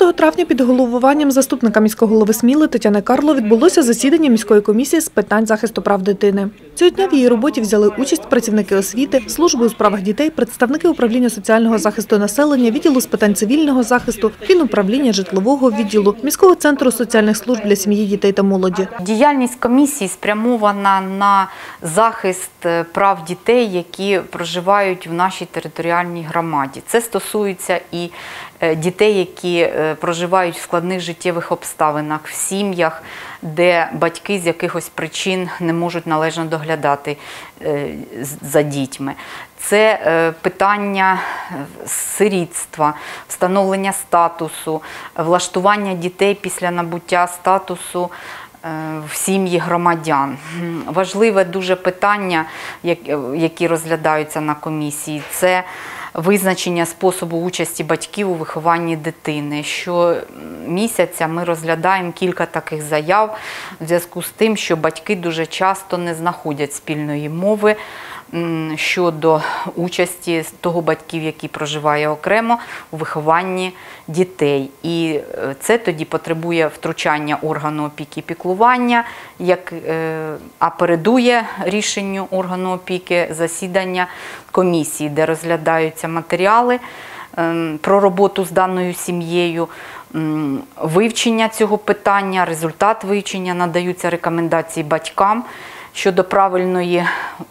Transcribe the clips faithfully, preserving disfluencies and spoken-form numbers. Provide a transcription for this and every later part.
шостого травня під головуванням заступника міського голови Сміли Тетяни Карло відбулося засідання міської комісії з питань захисту прав дитини. Цього дня в її роботі взяли участь працівники освіти, служби у справах дітей, представники управління соціального захисту населення, відділу з питань цивільного захисту, фінуправління житлового відділу, міського центру соціальних служб для сім'ї, дітей та молоді. Діяльність комісії спрямована на захист прав дітей, які проживають в нашій територіальній громаді. Це стосується і дітей, які проживають в складних життєвих обставинах, в сім'ях, де батьки з якихось причин не можуть належно доглядати за дітьми. Це питання сирітства, встановлення статусу, влаштування дітей після набуття статусу в сім'ї громадян. Важливе дуже питання, які розглядаються на комісії, це визначення способу участі батьків у вихованні дитини. Щомісяця ми розглядаємо кілька таких заяв в зв'язку з тим, що батьки дуже часто не знаходять спільної мови щодо участі того батьків, який проживає окремо у вихованні дітей. І це тоді потребує втручання органу опіки і піклування, як, а передує рішенню органу опіки засідання комісії, де розглядаються матеріали про роботу з даною сім'єю, вивчення цього питання, результат вивчення, надаються рекомендації батькам щодо правильної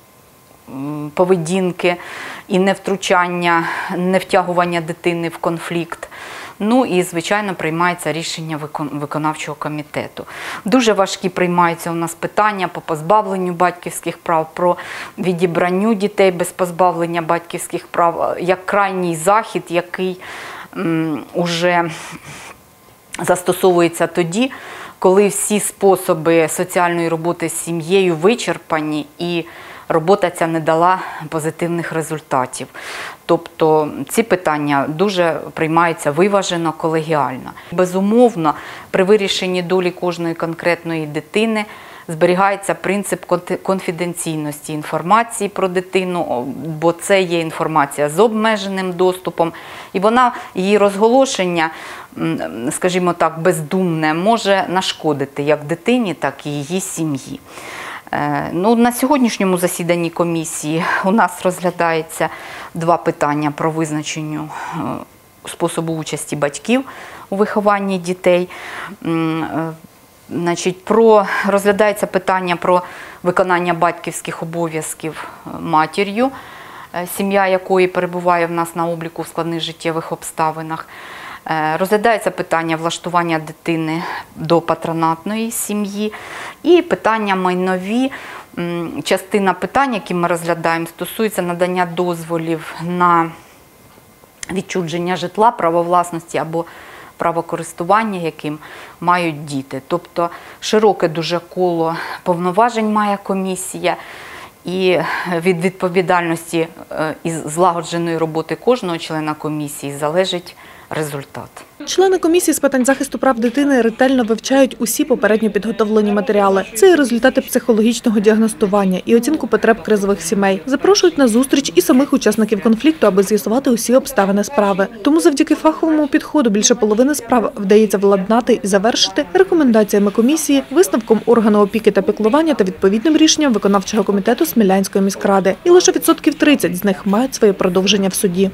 поведінки і невтручання, невтягування дитини в конфлікт. Ну і, звичайно, приймається рішення виконавчого комітету. Дуже важкі приймаються у нас питання по позбавленню батьківських прав, про відібранню дітей без позбавлення батьківських прав, як крайній захід, який вже застосовується тоді, коли всі способи соціальної роботи з сім'єю вичерпані і робота ця не дала позитивних результатів. Тобто ці питання дуже приймаються виважено, колегіально. Безумовно, при вирішенні долі кожної конкретної дитини зберігається принцип конфіденційності інформації про дитину, бо це є інформація з обмеженим доступом, і вона, її розголошення, скажімо так, бездумне, може нашкодити як дитині, так і її сім'ї. Ну, на сьогоднішньому засіданні комісії у нас розглядається два питання про визначення способу участі батьків у вихованні дітей. Значить, про, розглядається питання про виконання батьківських обов'язків матір'ю, сім'я якої перебуває в нас на обліку в складних життєвих обставинах. Розглядається питання влаштування дитини до патронатної сім'ї і питання майнові. Частина питань, які ми розглядаємо, стосується надання дозволів на відчуження житла, право власності або право користування, яким мають діти. Тобто широке дуже коло повноважень має комісія, і від відповідальності і злагодженої роботи кожного члена комісії залежить результат. Члени комісії з питань захисту прав дитини ретельно вивчають усі попередньо підготовлені матеріали. Це і результати психологічного діагностування і оцінку потреб кризових сімей. Запрошують на зустріч і самих учасників конфлікту, аби з'ясувати усі обставини справи. Тому завдяки фаховому підходу більше половини справ вдається владнати і завершити рекомендаціями комісії, висновком органу опіки та піклування та відповідним рішенням виконавчого комітету Смілянської міськради. І лише відсотків тридцять з них мають своє продовження в суді.